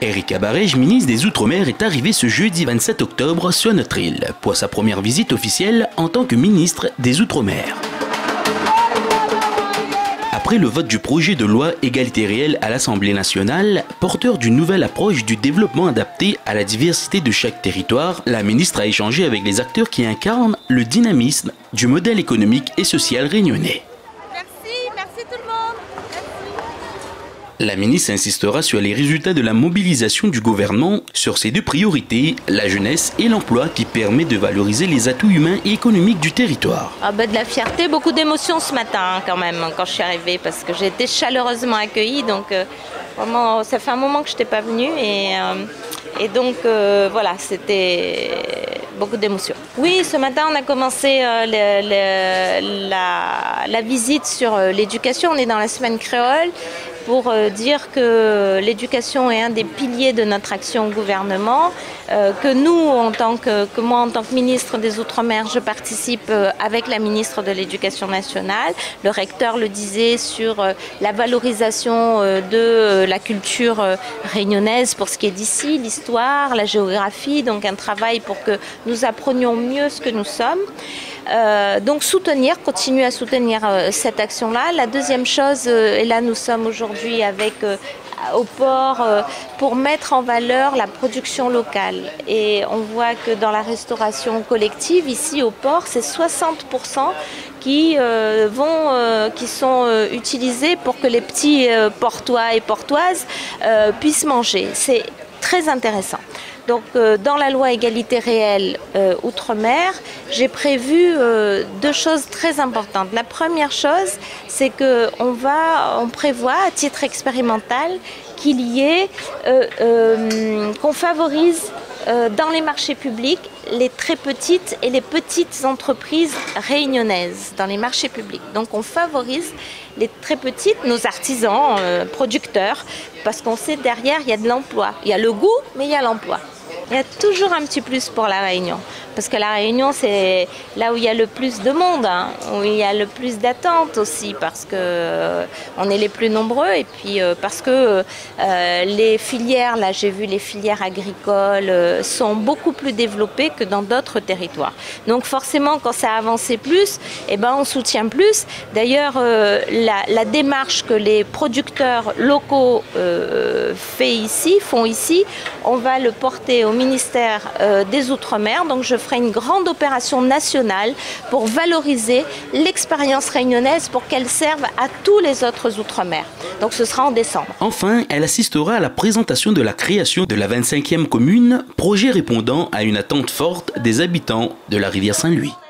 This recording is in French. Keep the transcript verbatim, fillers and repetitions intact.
Erika Barège, ministre des Outre-mer, est arrivée ce jeudi vingt-sept octobre sur notre île pour sa première visite officielle en tant que ministre des Outre-mer. Après le vote du projet de loi Égalité réelle à l'Assemblée nationale, porteur d'une nouvelle approche du développement adapté à la diversité de chaque territoire, la ministre a échangé avec les acteurs qui incarnent le dynamisme du modèle économique et social réunionnais. Merci, merci tout le monde. La ministre insistera sur les résultats de la mobilisation du gouvernement sur ses deux priorités, la jeunesse et l'emploi, qui permet de valoriser les atouts humains et économiques du territoire. Ah ben de la fierté, beaucoup d'émotions ce matin hein, quand même, quand je suis arrivée, parce que j'ai été chaleureusement accueillie. Donc euh, vraiment, ça fait un moment que je n'étais pas venue et, euh, et donc euh, voilà, c'était beaucoup d'émotions. Oui, ce matin, on a commencé euh, le, le, la, la visite sur euh, l'éducation. On est dans la semaine créole pour euh, dire que l'éducation est un des piliers de notre action au gouvernement, euh, que nous, en tant que, que moi, en tant que ministre des Outre-mer, je participe euh, avec la ministre de l'Éducation nationale. Le recteur le disait sur euh, la valorisation euh, de euh, la culture euh, réunionnaise pour ce qui est d'ici, l'histoire, la géographie, donc un travail pour que nous apprenions mieux ce que nous sommes. Euh, donc soutenir, continuer à soutenir euh, cette action-là. La deuxième chose, euh, et là nous sommes aujourd'hui avec euh, au port euh, pour mettre en valeur la production locale. Et on voit que dans la restauration collective, ici au port, c'est soixante pour cent qui, euh, vont, euh, qui sont euh, utilisés pour que les petits euh, portois et portoises euh, puissent manger. C'est très intéressant. Donc, euh, dans la loi Égalité réelle euh, Outre-mer, j'ai prévu euh, deux choses très importantes. La première chose, c'est qu'on va, on prévoit à titre expérimental qu'il y ait, euh, euh, qu'on favorise euh, dans les marchés publics les très petites et les petites entreprises réunionnaises dans les marchés publics. Donc, on favorise les très petites, nos artisans, euh, producteurs, parce qu'on sait derrière, il y a de l'emploi. Il y a le goût, mais il y a l'emploi. Il y a toujours un petit plus pour la Réunion, parce que la Réunion, c'est là où il y a le plus de monde, hein, où il y a le plus d'attentes aussi, parce qu'on euh, est les plus nombreux, et puis euh, parce que euh, les filières, là j'ai vu les filières agricoles, euh, sont beaucoup plus développées que dans d'autres territoires. Donc forcément, quand ça a avancé plus, eh ben, on soutient plus. D'ailleurs, euh, la, la démarche que les producteurs locaux euh, fait ici, font ici, on va le porter au ministère euh, des Outre-mer. Donc je ferai une grande opération nationale pour valoriser l'expérience réunionnaise pour qu'elle serve à tous les autres Outre-mer. Donc ce sera en décembre. Enfin, elle assistera à la présentation de la création de la vingt-cinquième commune, projet répondant à une attente forte des habitants de la rivière Saint-Louis.